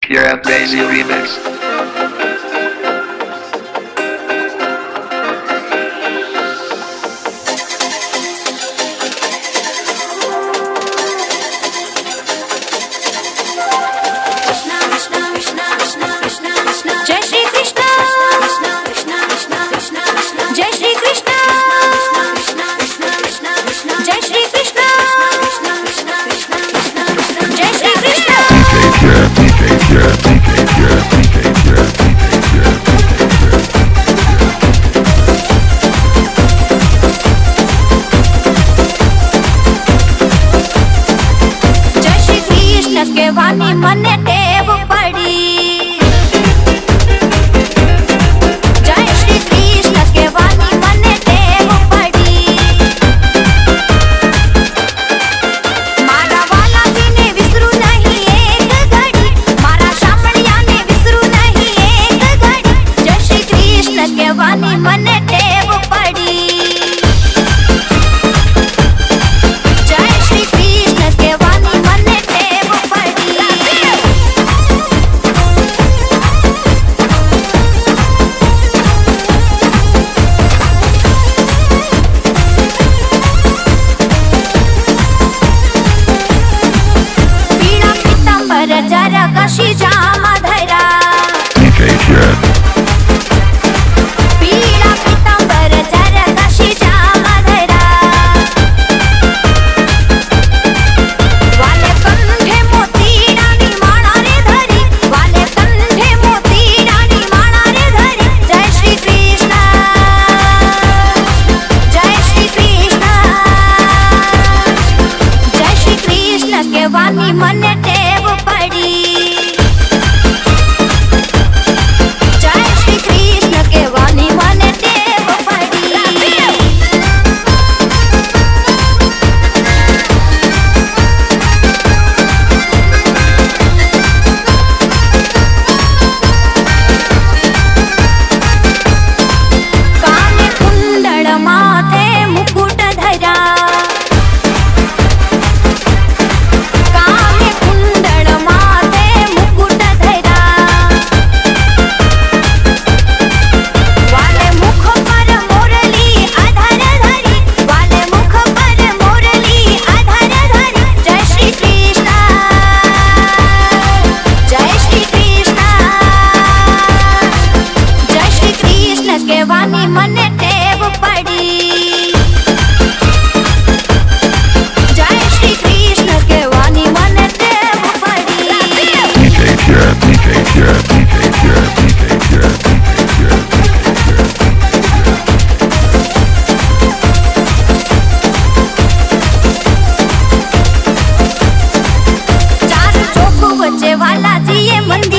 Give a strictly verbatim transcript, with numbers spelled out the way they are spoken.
Your Amazing Remix. वानी मने टेव पड़ी जय श्री कृष्ण के वानी मने टेव पड़ी मारा वाला जी ने विसरू नहीं एक घड़ी मारा शामड़िया ने विसरू नहीं एक घड़ी जय श्री कृष्ण के वानी मने टेव पड़ी जरा कशी जामा धरा पीला पीतांबर जरा कशी जामा धरा वाले कंठे मोती रानी माणा रे धरी वाले कंठे मोती रानी माणा रे धरी जय श्री कृष्ण जय श्री कृष्ण जय श्री कृष्ण के वानी मने टेव पड़ी जय श्री कृष्ण के वानी मने टेव पड़ी काने कुंडल माथे मुकुट धरा वानी मने टेव पड़ी जय श्री कृष्ण के वानी मने टेव पड़ी चार चौक बच्चे वाला जी ये मंदिर